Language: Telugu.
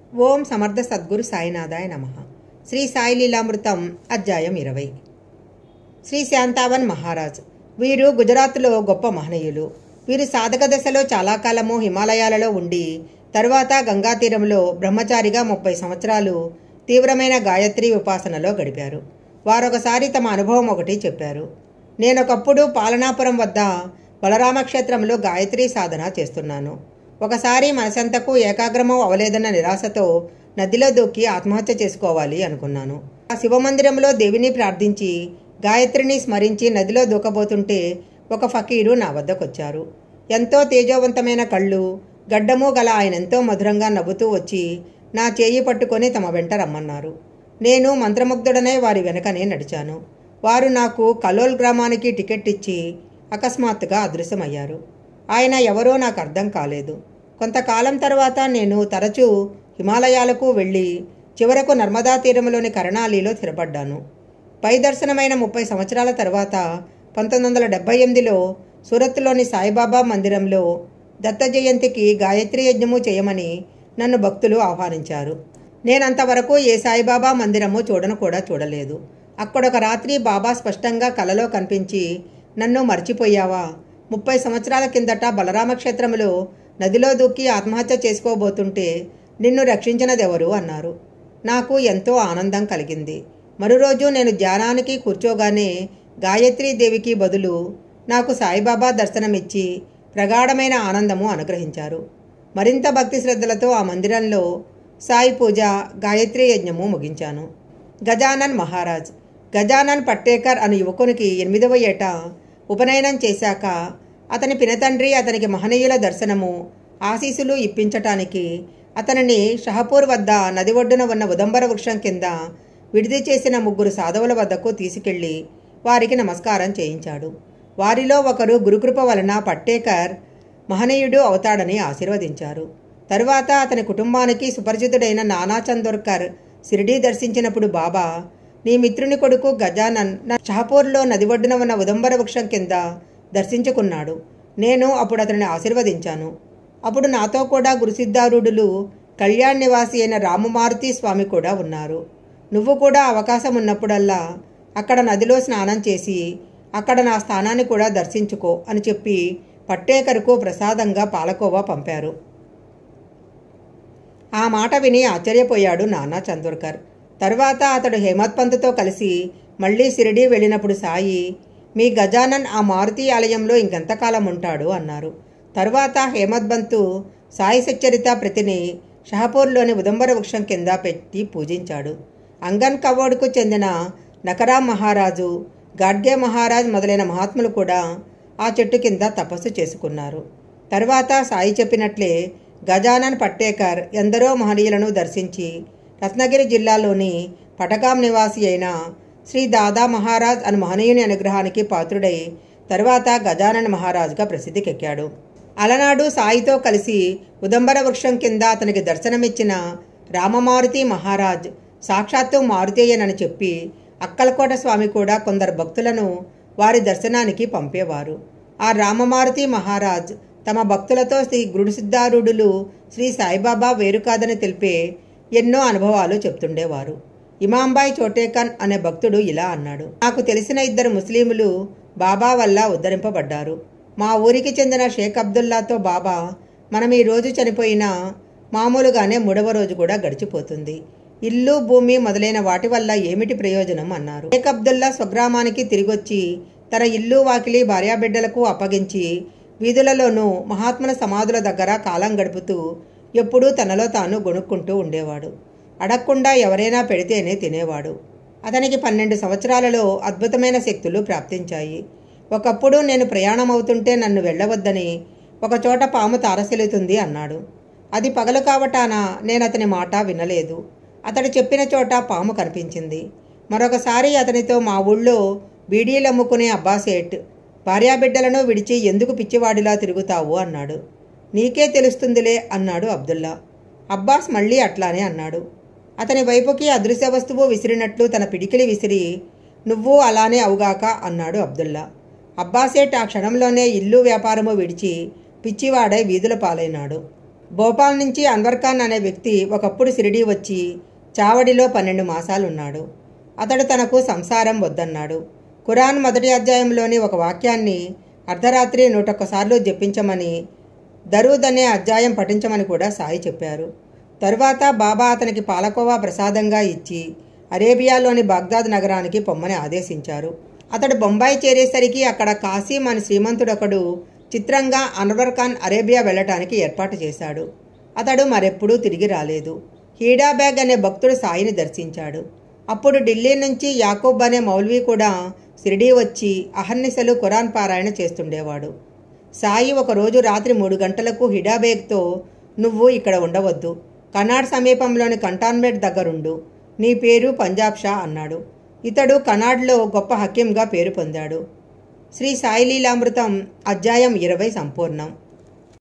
ఓం సమర్థ సద్గురు సాయినాథాయ నమః. శ్రీ సాయి లీలామృతం అధ్యాయం 20. శ్రీ శాంతావన్ మహారాజ్. వీరు గుజరాత్లో గొప్ప మహనీయులు. వీరు సాధక దశలో చాలా కాలము హిమాలయాలలో ఉండి తరువాత గంగా తీరంలో బ్రహ్మచారిగా 30 సంవత్సరాలు తీవ్రమైన గాయత్రి ఉపాసనలో గడిపారు. వారొకసారి తమ అనుభవం ఒకటి చెప్పారు. నేనొకప్పుడు పాలనాపురం వద్ద బలరామక్షేత్రంలో గాయత్రి సాధన చేస్తున్నాను. ఒకసారి మనసంతకు ఏకాగ్రమం అవలేదన్న నిరాశతో నదిలో దూకి ఆత్మహత్య చేసుకోవాలి అనుకున్నాను. ఆ శివమందిరంలో దేవిని ప్రార్థించి గాయత్రిని స్మరించి నదిలో దూకబోతుంటే ఒక ఫకీరు నా వద్దకొచ్చారు. ఎంతో తేజోవంతమైన కళ్ళు, గడ్డము గల ఆయన ఎంతో మధురంగా నవ్వుతూ వచ్చి నా చేయి పట్టుకొని తమ వెంట రమ్మన్నారు. నేను మంత్రముగ్ధుడనై వారి వెనకనే నడిచాను. వారు నాకు కలోల్ గ్రామానికి టికెట్ ఇచ్చి అకస్మాత్తుగా అదృశ్యమయ్యారు. ఆయన ఎవరో నాకు అర్థం కాలేదు. కొంతకాలం తర్వాత నేను తరచూ హిమాలయాలకు వెళ్ళి చివరకు నర్మదా తీరంలోని కరణాలిలో స్థిరపడ్డాను. పై దర్శనమైన 30 సంవత్సరాల తర్వాత 1978లో సూరత్లోని సాయిబాబా మందిరంలో దత్త జయంతికి గాయత్రి యజ్ఞము చేయమని నన్ను భక్తులు ఆహ్వానించారు. నేనంతవరకు ఏ సాయిబాబా మందిరము చూడను కూడా చూడలేదు. అక్కడొక రాత్రి బాబా స్పష్టంగా కలలో కనిపించి, నన్ను మర్చిపోయావా? 30 సంవత్సరాల కిందట బలరామక్షేత్రంలో నదిలో దూకి ఆత్మహత్య చేసుకోబోతుంటే నిన్ను రక్షించినదెవరు అన్నారు. నాకు ఎంతో ఆనందం కలిగింది. మరురోజు నేను ధ్యానానికి కూర్చోగానే గాయత్రీదేవికి బదులు నాకు సాయిబాబా దర్శనమిచ్చి ప్రగాఢమైన ఆనందము అనుగ్రహించారు. మరింత భక్తి శ్రద్ధలతో ఆ మందిరంలో సాయి పూజ, గాయత్రి యజ్ఞము ముగించాను. గజానన్ మహారాజ్. గజానన్ పట్టేకర్ అనే యువకునికి 8వ ఏట ఉపనయనం చేశాక అతని పినతండ్రి అతనికి మహనీయుల దర్శనము, ఆశీస్సులు ఇప్పించటానికి అతనిని షహపూర్ వద్ద నది ఒడ్డున ఉన్న ఉదంబర వృక్షం కింద విడిది చేసిన 3 సాధువుల వద్దకు తీసుకెళ్లి వారికి నమస్కారం చేయించాడు. వారిలో ఒకరు గురుకృప వలన పట్టేకర్ మహనీయుడు అవుతాడని ఆశీర్వదించారు. తరువాత అతని కుటుంబానికి సుపరిచితుడైన నానా చందోర్కర్ షిరిడీ దర్శించినప్పుడు బాబా, నీ మిత్రుని కొడుకు గజానన్ షహపూర్లో నది ఒడ్డున ఉన్న ఉదంబర వృక్షం కింద దర్శించుకున్నాడు. నేను అప్పుడు అతనిని ఆశీర్వదించాను. అప్పుడు నాతో కూడా గురుసిద్ధారూఢులు, కళ్యాణ్ నివాసి అయిన రామమారుతి స్వామి కూడా ఉన్నారు. నువ్వు కూడా అవకాశం ఉన్నప్పుడల్లా అక్కడ నదిలో స్నానం చేసి అక్కడ నా స్థానాన్ని కూడా దర్శించుకో అని చెప్పి పట్టేకర్కు ప్రసాదంగా పాలకోవా పంపారు. ఆ మాట విని ఆశ్చర్యపోయాడు నానా చందోర్కర్. తర్వాత అతడు హేమత్ పంత్తో కలిసి మళ్లీ షిరిడీ వెళ్ళినప్పుడు సాయి, మీ గజానన్ ఆ మారుతి ఆలయంలో ఇంకెంతకాలం ఉంటాడు అన్నారు. తర్వాత హేమత్ పంత్ సాయి సచ్చరిత ప్రతిని షహపూర్లోని ఉదంబర వృక్షం కింద పెట్టి పూజించాడు. అంగన్ కవోడ్కు చెందిన నకరాం మహారాజు, గాడ్గే మహారాజ్ మొదలైన మహాత్ములు కూడా ఆ చెట్టు కింద తపస్సు చేసుకున్నారు. తర్వాత సాయి చెప్పినట్లే గజానన్ పట్టేకర్ ఎందరో మహనీయులను దర్శించి రత్నగిరి జిల్లాలోని పటగాం నివాసి అయిన శ్రీ దాదా మహారాజ్ అను మహనీయుని అనుగ్రహానికి పాత్రుడై తర్వాత గజానన్ మహారాజ్గా ప్రసిద్ధికెక్కాడు. అలనాడు సాయితో కలిసి ఉదంబర వృక్షం కింద అతనికి దర్శనమిచ్చిన రామమారుతి మహారాజ్ సాక్షాత్తు మారుతేయనని చెప్పి అక్కలకోట స్వామి కూడా కొందరు భక్తులను వారి దర్శనానికి పంపేవారు. ఆ రామమారుతి మహారాజ్ తమ భక్తులతో శ్రీ గురుసిద్ధారూఢులు శ్రీ సాయిబాబా వేరు కాదని తెలిపే ఎన్నో అనుభవాలు చెప్తుండేవారు. ఇమాంబాయి చోటేకన్ అనే భక్తుడు ఇలా అన్నాడు, నాకు తెలిసిన 2 ముస్లింలు బాబా వల్ల ఉద్ధరింపబడ్డారు. మా ఊరికి చెందిన షేక్ అబ్దుల్లాతో బాబా, మనం ఈ రోజు చనిపోయినా మామూలుగానే 3వ రోజు కూడా గడిచిపోతుంది. ఇల్లు, భూమి మొదలైన వాటి వల్ల ఏమిటి ప్రయోజనం అన్నారు. షేక్ అబ్దుల్లా స్వగ్రామానికి తిరిగొచ్చి తన ఇల్లు, వాకిలి, భార్యాబిడ్డలకు అప్పగించి వీధులలోనూ మహాత్ముల సమాధుల దగ్గర కాలం గడుపుతూ ఎప్పుడూ తనలో తాను గొణుక్కుంటూ ఉండేవాడు. అడగకుండా ఎవరైనా పెడితేనే తినేవాడు. అతనికి 12 సంవత్సరాలలో అద్భుతమైన శక్తులు ప్రాప్తించాయి. ఒకప్పుడు నేను ప్రయాణం అవుతుంటే నన్ను వెళ్ళవద్దని ఒకచోట పాము తారసిల్లుతుంది అన్నాడు. అది పగలు కావటాన నేను అతని మాట వినలేదు. అతడు చెప్పిన చోట పాము కనిపించింది. మరొకసారి అతనితో మా ఊళ్ళో బీడీలు అమ్ముకునే అబ్బాసేట్, భార్యాబిడ్డలను విడిచి ఎందుకు పిచ్చివాడిలా తిరుగుతావు అన్నాడు. నీకే తెలుస్తుందిలే అన్నాడు అబ్దుల్లా. అబ్బాస్ మళ్ళీ అట్లానే అన్నాడు. అతని వైపుకి అదృశ్య వస్తువు విసిరినట్లు తన పిడికిలి విసిరి, నువ్వు అలానే అవుగాక అన్నాడు అబ్దుల్లా. అబ్బాసేట్ ఆ క్షణంలోనే ఇల్లు, వ్యాపారము విడిచి పిచ్చివాడై వీధుల పాలైనాడు. భోపాల్ నుంచి అన్వర్ ఖాన్ అనే వ్యక్తి ఒకప్పుడు షిరిడీ వచ్చి చావడిలో 12 మాసాలున్నాడు. అతడు తనకు సంసారం వద్దన్నాడు. ఖురాన్ మొదటి అధ్యాయంలోని ఒక వాక్యాన్ని అర్ధరాత్రి 101 సార్లు జపించమని, దరూద్ అనే అధ్యాయం పఠించమని కూడా సాయి చెప్పారు. తరువాత బాబా అతనికి పాలకోవా ప్రసాదంగా ఇచ్చి అరేబియాలోని బాగ్దాద్ నగరానికి పొమ్మని ఆదేశించారు. అతడు బొంబాయి చేరేసరికి అక్కడ కాసిం అని శ్రీమంతుడొకడు చిత్రంగా అన్వర్ ఖాన్ అరేబియా వెళ్ళటానికి ఏర్పాటు చేశాడు. అతడు మరెప్పుడూ తిరిగి రాలేదు. హీడాబ్యాగ్ అనే భక్తుడు సాయిని దర్శించాడు. అప్పుడు ఢిల్లీ నుంచి యాకూబ్ అనే మౌల్వీ కూడా షిరిడీ వచ్చి అహర్నిశలు ఖురాన్ పారాయణ చేస్తుండేవాడు. సాయి ఒకరోజు రాత్రి 3 గంటలకు హీడాబేగ్తో, నువ్వు ఇక్కడ ఉండవద్దు, కనాడ్ సమీపంలోని కంటాన్మేట్ దగ్గరుండు, నీ పేరు పంజాబ్ షా అన్నాడు. ఇతడు కనాడ్లో గొప్ప హకీంగా పేరు పొందాడు. శ్రీ సాయి లీలామృతం అధ్యాయం 20 సంపూర్ణం.